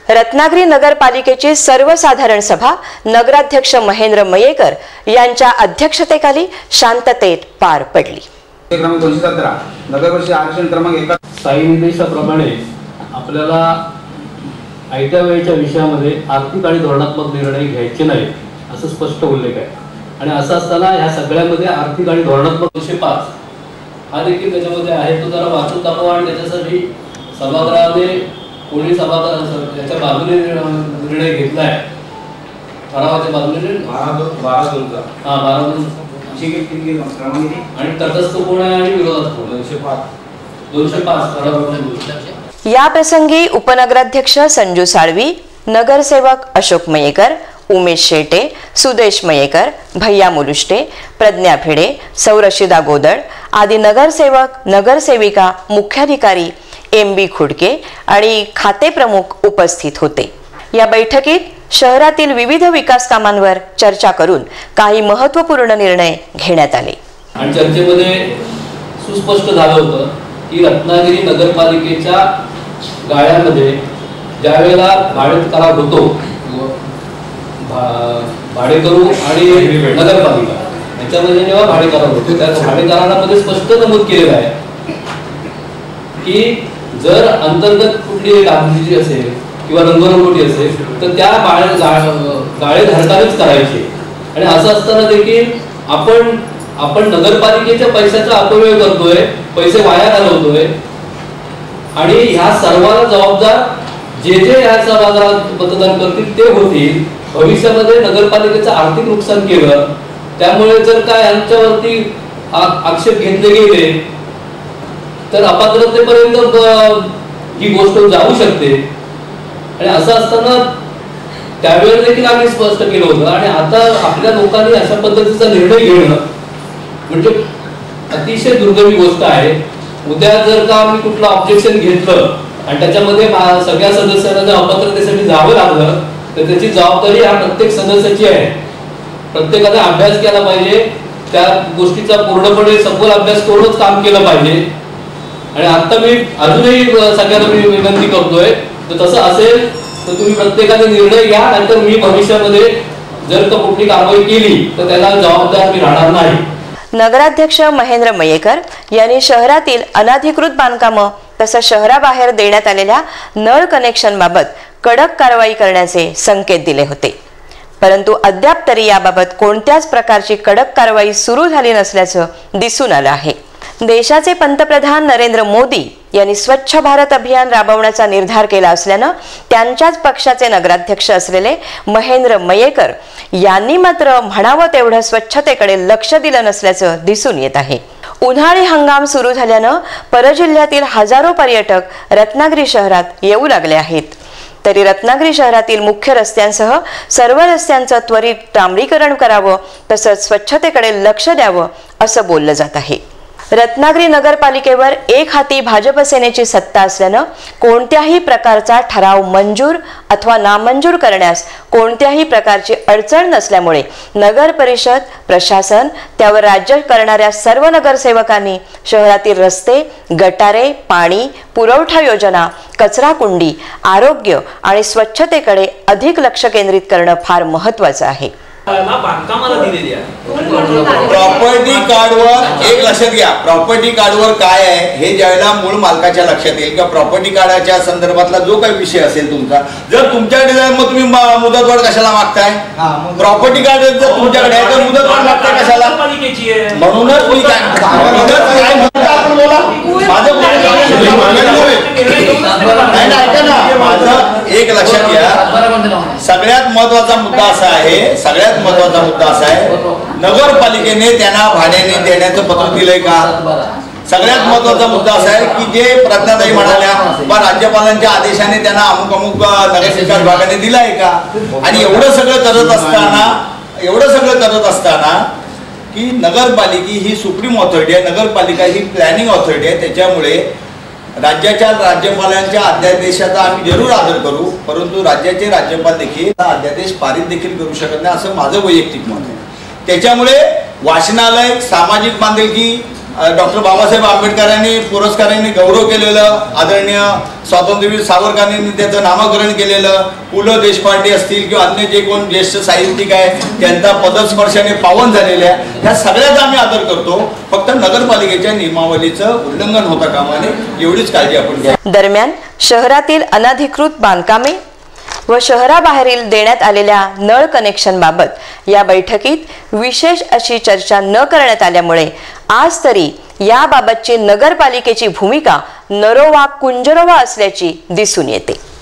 रत्नागिरी नगरपालिकेची सर्वसाधारण सभा नगराध्यक्ष महेंद्र मयेकर यांच्या अध्यक्षतेखाली शांततेत पार पडली। क्रमांक 217 नगरपरिषद आरक्षण क्रमांक 1 स्थायी निर्देशाप्रमाणे आपल्याला आयत्या वेळेच्या विषयामध्ये आर्थिक आणि धोरणात्मक निर्णय घ्यायचे नाही असं स्पष्ट उल्लेख आहे। आणि असं असताना ह्या सगळ्यामध्ये आर्थिक आणि धोरणात्मक 205 हा देखील त्याच्यामध्ये आहे, तो जरा वाचून दाखवा। आणि त्याच्यासाठी सभागृहाने कोणी सभागृह याच्या बाजूने निर्णय घेतलाय, ठरावाच्या बाजूने 12 आणि तटस्थ कोण आहे आणि विरोधात कोण? 205 या प्रसंगी उपनगराध्यक्ष संजू साळवी, नगरसेवक अशोक मयेकर, उमेश शेटे, सुदेश मयेकर, भैया मुलुष्टे, प्रज्ञा भिडे, सौरशिदा गोदळ आदी नगरसेवक, नगरसेविका, मुख्याधिकारी, एमबी खुडके आणि खाते प्रमुख उपस्थित होते। या बैठकीत शहरातील विविध विकास कामांवर चर्चा करून काही महत्त्वपूर्ण निर्णय घेण्यात आले। आणि चर्चेमध्ये सुस्पष्ट झालं होतं की रत्नागिरी नगरपालिकेच्या गाळ्यामध्ये ज्यावेळेला भाडेकरार होतो, भाडेकरू आणि नगरपालिका याच्यामध्ये जेव्हा भाडेकरार होतो त्या भाडेकरारामध्ये स्पष्ट नमूद केलेलं आहे की जर अंतर्गत कुठली डागडुजी असेल किंवा रंगरंगोटी असेल तर त्या गाळे धारकानेच करायचे। आणि असं असताना देखील आपण नगरपालिकेच्या पैशाचा अपव्यय करतोय, पैसे वाया घालवतोय आणि ह्या सर्वांना जबाबदार जे ह्या सभागृहात मतदान करतील ते होतील। भविष्यामध्ये नगरपालिकेचं आर्थिक नुकसान केलं त्यामुळे जर काय यांच्यावरती आक्षेप घेतले गेले तर अपात्रतेपर्यंत ही गोष्ट जाऊ शकते। आणि असं असताना त्यावेळेला देखील आम्ही स्पष्ट केलं होतं आणि आता आपल्या लोकांनी अशा पद्धतीचा निर्णय घेणं म्हणजे अतिशय दुर्दैवी गोष्ट आहे। उद्या जर का आम्ही कुठलं ऑब्जेक्शन घेतलं आणि त्याच्यामध्ये सगळ्या सदस्यांना जर अपात्रतेसाठी जावं लागलं तर त्याची जबाबदारी ह्या प्रत्येक सदस्याची आहे। प्रत्येकाने अभ्यास केला पाहिजे, त्या गोष्टीचा पूर्णपणे सखोल अभ्यास करूनच काम केलं पाहिजे। आणि आता मी अजूनही सगळ्यांना मी विनंती करतोय तर तसं असेल तर तुम्ही प्रत्येकाने निर्णय घ्या, नाहीतर मी भविष्यामध्ये जर का कुठली कारवाई केली तर त्याला जबाबदार मी राहणार नाही। नगराध्यक्ष महेंद्र मयेकर यांनी शहरातील अनधिकृत बांधकामं तसंच शहराबाहेर देण्यात आलेल्या नळ कनेक्शन बाबत कडक कारवाई करण्याचे संकेत दिले होते, परंतु अद्याप तरी याबाबत कोणत्याच प्रकारची कडक कारवाई सुरू झाली नसल्याचं दिसून आलं आहे। देशाचे पंतप्रधान नरेंद्र मोदी यांनी स्वच्छ भारत अभियान राबवण्याचा निर्धार केला असल्यानं त्यांच्याच पक्षाचे नगराध्यक्ष असलेले महेंद्र मयेकर यांनी मात्र म्हणावं तेवढं स्वच्छतेकडे लक्ष दिलं नसल्याचं दिसून येत आहे। उन्हाळी हंगाम सुरू झाल्यानं परजिल्ह्यातील हजारो पर्यटक रत्नागिरी शहरात येऊ लागले आहेत, तरी रत्नागिरी शहरातील मुख्य रस्त्यांसह सर्व रस्त्यांचं त्वरित डांबरीकरण करावं तसंच स्वच्छतेकडे लक्ष द्यावं असं बोललं जात आहे। रत्नागिरी नगरपालिकेवर एक हाती भाजप सेनेची सत्ता असल्यानं कोणत्याही प्रकारचा ठराव मंजूर अथवा नामंजूर करण्यास कोणत्याही प्रकारची अडचण नसल्यामुळे नगर परिषद, प्रशासन, त्यावर राज्य करणाऱ्या सर्व नगरसेवकांनी शहरातील रस्ते, गटारे, पाणी पुरवठा योजना, कचरा कुंडी, आरोग्य आणि स्वच्छतेकडे अधिक लक्ष केंद्रित करणं फार महत्त्वाचं आहे। प्रॉपर्टी कार्डवर एक लक्षात घ्या, प्रॉपर्टी कार्डवर काय आहे हे ज्यावेळेला मूळ मालकाच्या लक्षात येईल किंवा प्रॉपर्टी कार्डाच्या संदर्भातला जो काही विषय असेल तुमचा, जर तुमच्याकडे मग तुम्ही मुदतवाढ कशाला मागताय? प्रॉपर्टी कार्ड जर तुमच्याकडे आहे तर मुदतवाढ मागताय कशाला? म्हणूनच मी काय माझं एक लक्षात घ्या, सगळ्यात महत्वाचा मुद्दा असा आहे, सगळ्यात महत्वाचा मुद्दा असा आहे, नगरपालिकेने त्यांना भाड्याने देण्याचं पत्र दिलंय का? सगळ्यात महत्वाचा मुद्दा असा आहे की जे प्रज्ञाताई म्हणाल्या बा राज्यपालांच्या आदेशाने त्यांना अमुक अमुक नगरविकास विभागाने दिलाय का? आणि एवढं सगळं करत असताना की नगरपालिका ही सुप्रीम ऑथॉरिटी आहे, नगरपालिका ही प्लॅनिंग ऑथॉरिटी आहे, त्याच्यामुळे राज्याच्या राज्यपालांच्या अध्यादेशाचा आम्ही जरूर आदर करू, परंतु राज्याचे राज्यपाल देखील अध्यादेश पारित देखील करू शकत नाही असं माझं वैयक्तिक मत आहे। त्याच्यामुळे वाचनालय, सामाजिक बांधिलकी, डॉक्टर बाबासाहेब आंबेडकरांनी पुरस्कारांनी गौरव केलेलं, आदरणीय स्वातंत्र्यवीर सावरकरांनी त्याचं नामकरण केलेलं, पु ल देशपांडे असतील किंवा अन्य जे कोण ज्येष्ठ साहित्यिक आहे त्यांचा पदस्पर्शाने पावन झालेल्या ह्या सगळ्याचा आम्ही आदर करतो. फक्त नगरपालिकेच्या नियमावलीचं उल्लंघन होता कामा नये एवढीच काळजी आपण घ्या. दरम्यान शहरातील अनधिकृत बांधकामे व शहराबाहेरील देण्यात आलेल्या नळ कनेक्शन बाबत या बैठकीत विशेष अशी चर्चा न करण्यात आल्यामुळे आज तरी याबाबतची नगरपालिकेची भूमिका नरोवा कुंजरोवा असल्याची दिसून येते.